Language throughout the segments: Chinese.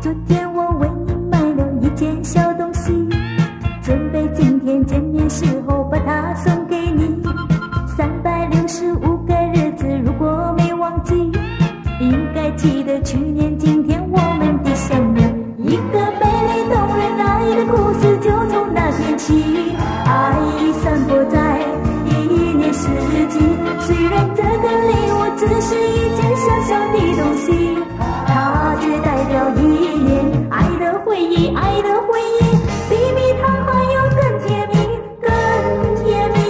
昨天我为你买了一件小东西，准备今天见面时候把它送给你。365个日子，如果没忘记，应该记得去年今天我们的相遇。一个美丽动人爱的故事，就从那天起，爱散播在一年四季。虽然这个礼物只是一件小小的东西，它却代表一年爱的回忆，爱的回忆，比蜜糖还要更甜蜜，更甜蜜。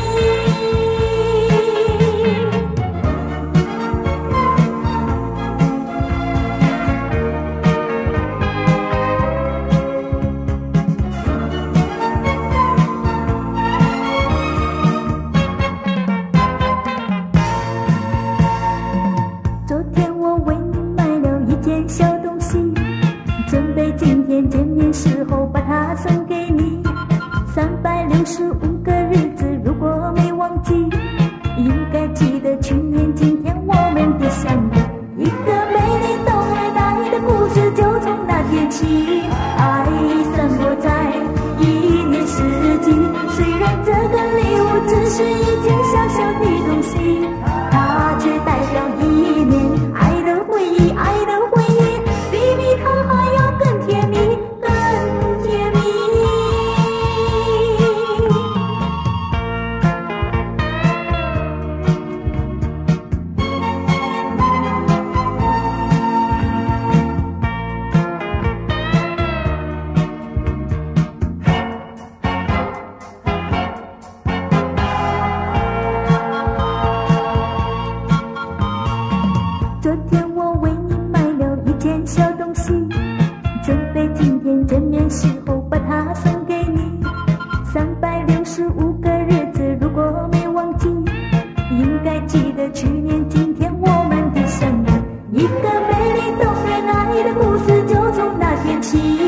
昨天我为你买了一件小东西，准备今天见面时候把它送给你。365个日子，如果没忘记，应该记得去年今天我们的相遇。一个美丽动人爱的故事，就从那天起，爱散播在一年四季。虽然这个礼物只是一件小小的东西，它却代表一年爱的回忆，爱的回忆，比蜜糖还要更甜蜜，更甜蜜。昨天我为你买了一件小东西，准备今天见面时候把它送给你。365个日子，如果没忘记，应该记得去年今天我们的相遇。一个美丽动人爱的故事，就从那天起。